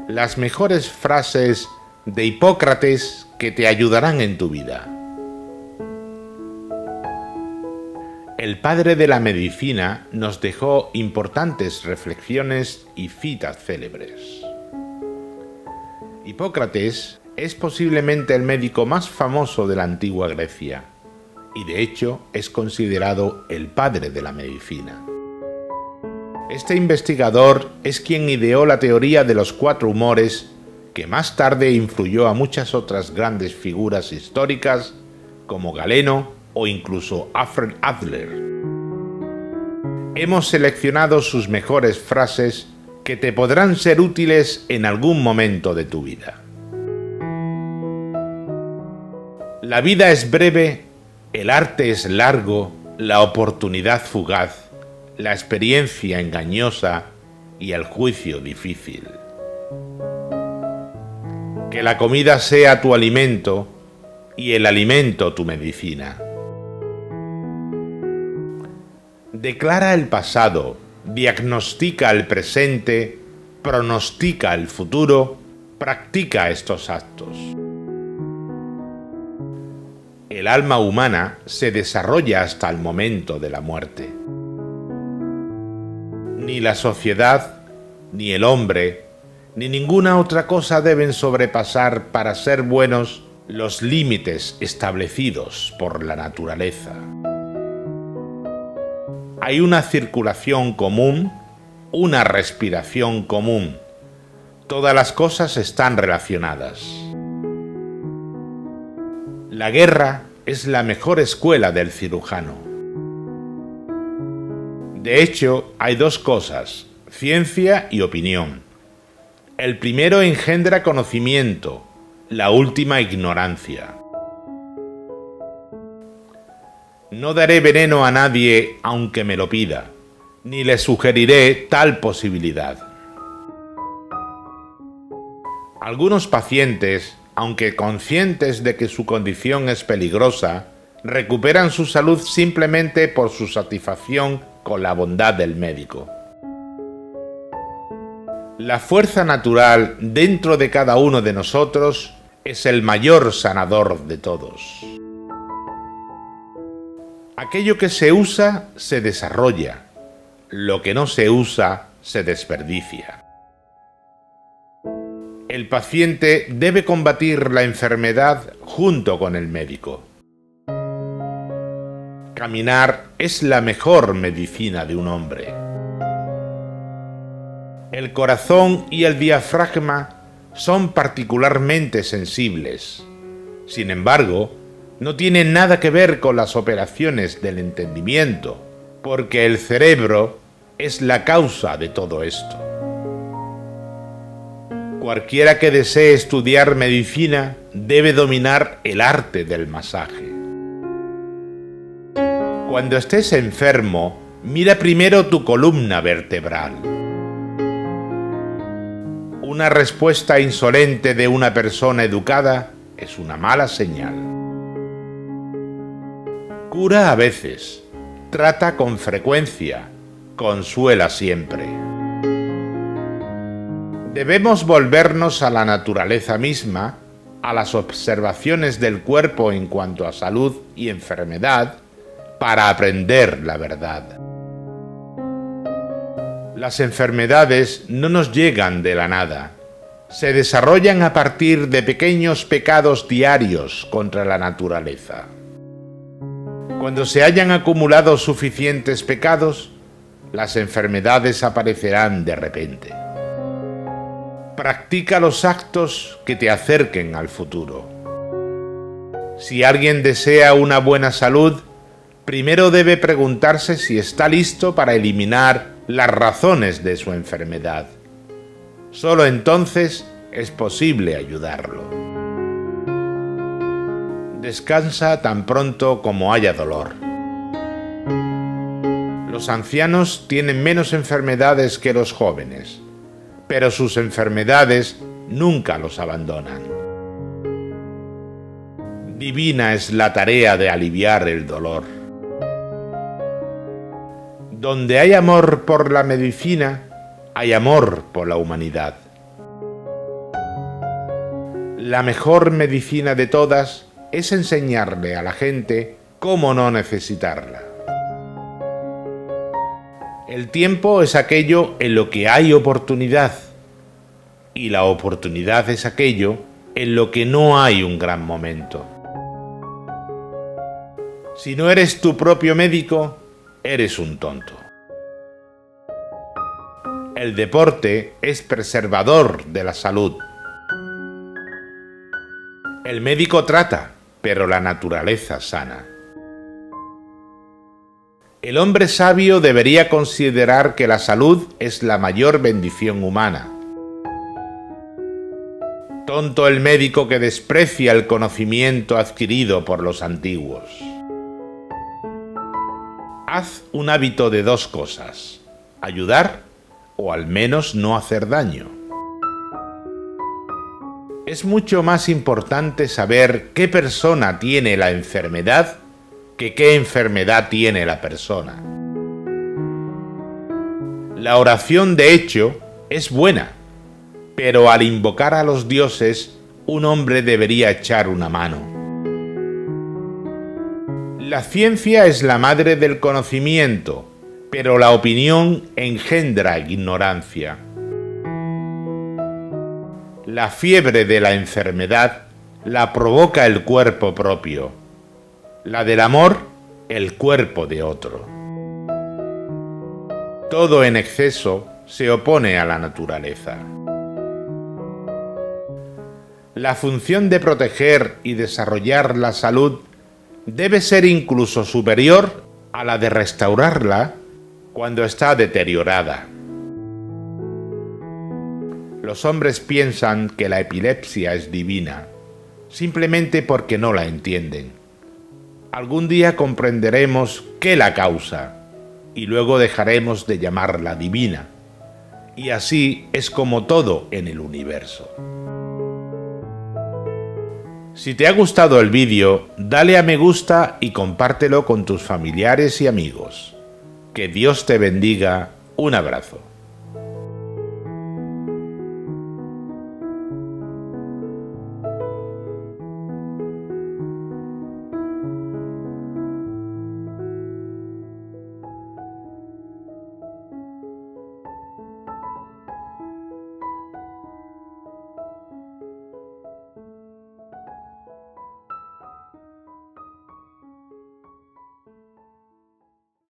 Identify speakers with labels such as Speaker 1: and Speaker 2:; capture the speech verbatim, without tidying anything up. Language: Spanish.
Speaker 1: las mejores frases de Hipócrates que te ayudarán en tu vida. El padre de la medicina nos dejó importantes reflexiones y citas célebres. Hipócrates es posiblemente el médico más famoso de la antigua Grecia y de hecho es considerado el padre de la medicina. Este investigador es quien ideó la teoría de los cuatro humores que más tarde influyó a muchas otras grandes figuras históricas como Galeno o incluso Alfred Adler. Hemos seleccionado sus mejores frases que te podrán ser útiles en algún momento de tu vida. La vida es breve, el arte es largo, la oportunidad fugaz, la experiencia engañosa y el juicio difícil. Que la comida sea tu alimento y el alimento tu medicina. Declara el pasado, diagnostica el presente, pronostica el futuro, practica estos actos. El alma humana se desarrolla hasta el momento de la muerte. Ni la sociedad, ni el hombre, ni ninguna otra cosa deben sobrepasar para ser buenos los límites establecidos por la naturaleza. Hay una circulación común, una respiración común. Todas las cosas están relacionadas. La guerra es la mejor escuela del cirujano. De hecho, hay dos cosas, ciencia y opinión. El primero engendra conocimiento, la última ignorancia. No daré veneno a nadie aunque me lo pida, ni le sugeriré tal posibilidad. Algunos pacientes, aunque conscientes de que su condición es peligrosa, recuperan su salud simplemente por su satisfacción con la bondad del médico. La fuerza natural dentro de cada uno de nosotros es el mayor sanador de todos. Aquello que se usa se desarrolla, lo que no se usa se desperdicia. El paciente debe combatir la enfermedad junto con el médico. Caminar es la mejor medicina de un hombre. El corazón y el diafragma son particularmente sensibles. Sin embargo, no tienen nada que ver con las operaciones del entendimiento, porque el cerebro es la causa de todo esto. Cualquiera que desee estudiar medicina debe dominar el arte del masaje. Cuando estés enfermo, mira primero tu columna vertebral. Una respuesta insolente de una persona educada es una mala señal. Cura a veces, trata con frecuencia, consuela siempre. Debemos volvernos a la naturaleza misma, a las observaciones del cuerpo en cuanto a salud y enfermedad, para aprender la verdad. Las enfermedades no nos llegan de la nada. Se desarrollan a partir de pequeños pecados diarios contra la naturaleza. Cuando se hayan acumulado suficientes pecados, las enfermedades aparecerán de repente. Practica los actos que te acerquen al futuro. Si alguien desea una buena salud, primero debe preguntarse si está listo para eliminar las razones de su enfermedad. Solo entonces es posible ayudarlo. Descansa tan pronto como haya dolor. Los ancianos tienen menos enfermedades que los jóvenes, pero sus enfermedades nunca los abandonan. Divina es la tarea de aliviar el dolor. Donde hay amor por la medicina, hay amor por la humanidad. La mejor medicina de todas es enseñarle a la gente cómo no necesitarla. El tiempo es aquello en lo que hay oportunidad, y la oportunidad es aquello en lo que no hay un gran momento. Si no eres tu propio médico, eres un tonto. El deporte es preservador de la salud. El médico trata, pero la naturaleza sana. El hombre sabio debería considerar que la salud es la mayor bendición humana. Tonto el médico que desprecia el conocimiento adquirido por los antiguos. Haz un hábito de dos cosas: ayudar o al menos no hacer daño. Es mucho más importante saber qué persona tiene la enfermedad que qué enfermedad tiene la persona. La oración, de hecho, es buena, pero al invocar a los dioses, un hombre debería echar una mano. La ciencia es la madre del conocimiento, pero la opinión engendra ignorancia. La fiebre de la enfermedad la provoca el cuerpo propio. La del amor, el cuerpo de otro. Todo en exceso se opone a la naturaleza. La función de proteger y desarrollar la salud debe ser incluso superior a la de restaurarla cuando está deteriorada. Los hombres piensan que la epilepsia es divina, simplemente porque no la entienden. Algún día comprenderemos qué la causa, y luego dejaremos de llamarla divina. Y así es como todo en el universo. Si te ha gustado el vídeo, dale a me gusta y compártelo con tus familiares y amigos. Que Dios te bendiga. Un abrazo.